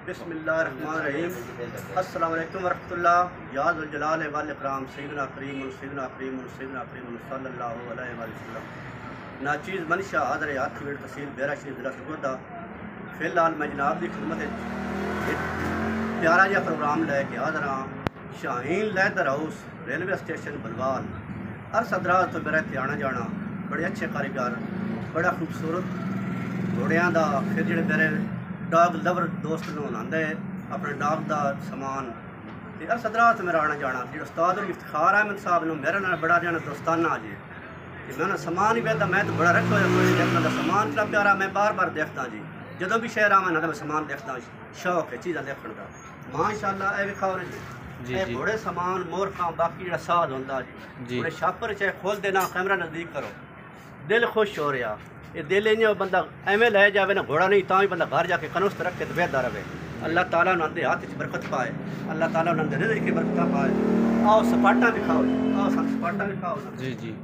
بسم اللہ الرحمن الرحیم۔ السلام علیکم ورحمۃ اللہ۔ یا ذوالجلال والاکرام سیدنا کریم سیدنا کریم سیدنا کریم صلی اللہ علیہ وسلم۔ ناچیز منشا حاضر ہاتھ ویڑ تحصیل بیرا شریف ضلع سرگودا۔ فی الحال میں جناب کی خدمت پیارا جہا پروگرام لے کے حاضر ہاں۔ Shaheen leather house railway station بلوال عرص ادراج تو میرا اتنے آنا جانا بڑے اچھے کاریگر، بڑا خوبصورت گھوڑیاں دا، پھر جڑے میرے ڈاگ لور دوست آدھے اپنے ڈاگ دا سامان عرص ادراج تو میرا آنا جانا۔ جی استاد افتخار احمد صاحب نے میرے نال بڑا جانا دوستانہ جی کہ میں نے سامان ہی ویسا میں تو بڑا رکھا ہوا کوئی دیکھنا دا سامان اتنا پیارا میں بار بار دیکھتا جی جدوں بھی شہر آواں نہ میں سامان دیکھتا شوق ہے چیزاں دیکھنے کا ماشاء اللہ۔ اے وکھاؤ جی اے بڑے سامان مورخاں باقی جڑا ساز ہوندا جی بڑے شاپر چاہے کھول دینا کیمرہ نزدیک کرو دل خوش ہو رہا۔ یہ دل انہیں بندہ ایویں لے جاوے نا گھوڑا نہیں تاں بھی بندہ گھر جا کے کنوست رکھ کے تو بہتر رہے۔ اللہ تعالیٰ انہوں نے ہاتھ برکت پائے، اللہ تعالیٰ انہوں نے رزق کی برکت پائے۔ آؤ سپاٹا دکھاؤ، آؤ سپاٹا دکھاؤ جی جی۔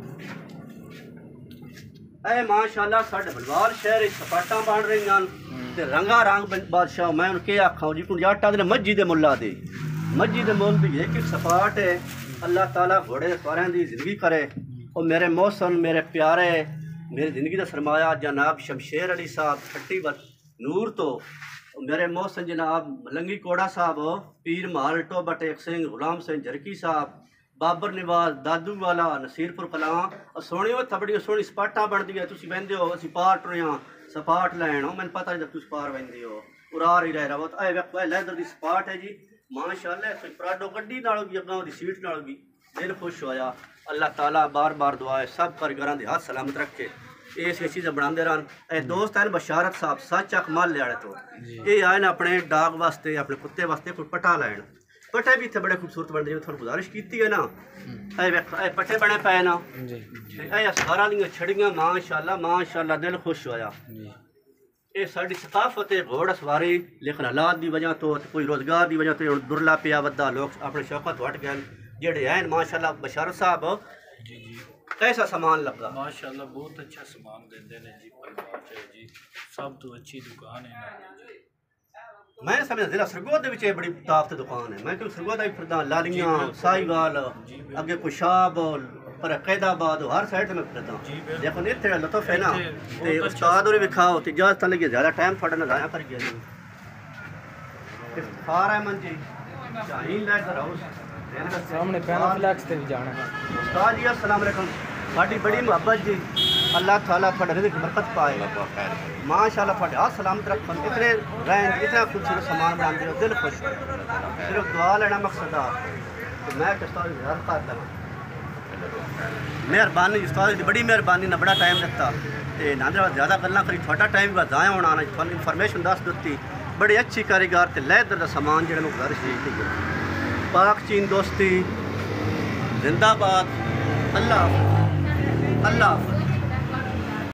اے ماشاء اللہ ساڈے بلوال شہر سپاٹا بن رہی ہیں رنگا رنگ بادشاہ۔ میں انہوں کیا آخا جی کون جاٹا دے مسجد ملا دے مسجد مول بھی ایک سپاٹ ہے۔ اللہ تعالیٰ گھوڑے سواریاں دی زندگی کرے۔ اور میرے محسن میرے پیارے میری زندگی کا سرمایہ جناب شمشیر علی صاحب کھٹی نور تو میرے محسن جناب ملنگی کوڑا صاحب، پیر مال ٹوبا ٹیک سنگھ، غلام سنگھ جرکی صاحب، بابر نواز دادو والا نصیر پور کلاں اور سونی وہ بڑی سونی سپاٹاں بنتی ہے۔ تسی وہدے ہو اسی پار ٹرے ہاں سپاٹ لین ہو مینوں پتہ نہیں تسی پار وہدے ہو ارار ہی رہ رہا وہ اے ویکھو لیدر دی سپاٹ ہے جی ماشاء اللہ۔ کوئی پراڈو گڈی نال بھی اگاں دی سیٹ نال بھی دل خوش ہویا۔ اللہ تعالیٰ بار بار دعا ہے سب کاریگراں دے ہاتھ سلامت رکھے، یہ چیزیں بنا رہن۔ اے دوست ہیں بشارت صاحب سچ اک مال لے تو یہ آئے نا اپنے ڈاگ واسطے اپنے کتے واسطے کوئی پٹا لین۔ پٹے بھی اتنے بڑے خوبصورت بنتے ہیں، تھوڑی گزارش کی ہے نا اے پٹے بنے پے نا اے سارا دیا چھڑیاں ماشاء اللہ دل خوش ہویا۔ یہ ساری ثقافت ہے گھوڑا سواری، لیکن حالات دی وجہ تو کوئی روزگار دی وجہ تو درلا پیا ودا لوگ اپنے شوقت ہٹ گئے جڑے ہیں ماشاء اللہ۔ بشارت صاحب کیسا سامان لگا؟ ماشاء اللہ بہت اچھا سامان دیندے نے جی پرواز ہے جی سب تو اچھی دکان ہے جی۔ میں سمجھا ضلع سرگودا وچ بڑی طاقت دکان ہے۔ میں کہ سرگودا بھی پھردا لالیاں ساہیوال اگے کوشاب پر قید آباد ہر سائڈ میں پھردا لیکن اتنے لطف ہے نا تے استاد اور وکھاؤ تے اجازت لگی زیادہ ٹائم تھوڑا نہ ضائع کر گیا جی۔ افتخار احمد جی شاہین لیدر ہاؤس سامنے پینا فلیکس تے بھی جانا ہے۔ استاد جی السلام علیکم، ساڈی بڑی محبت جی اللہ تعالیٰ تھوڑے رزق کی برکت پائے ماشاء اللہ تھوڑے ہاتھ سلامت رکھن اتنے رہن اتنا خوبصورت سامان بناتے ہو دل خوش صرف دعا لینا مقصد آ تو میں کہ استاد ہر کر دوں مہربانی استاد کی بڑی مہربانی نہ بڑا ٹائم دیتا تے نہ زیادہ گلاں کری تھوڑا ٹائم کا ضائع ہونا آنا تھوڑی انفارمیشن دس دیتی بڑی اچھی کاریگر تے لیدر دا سامان جڑے میں گزارش کی پاک چین دوستی زندہ باد۔ اللہ اللہ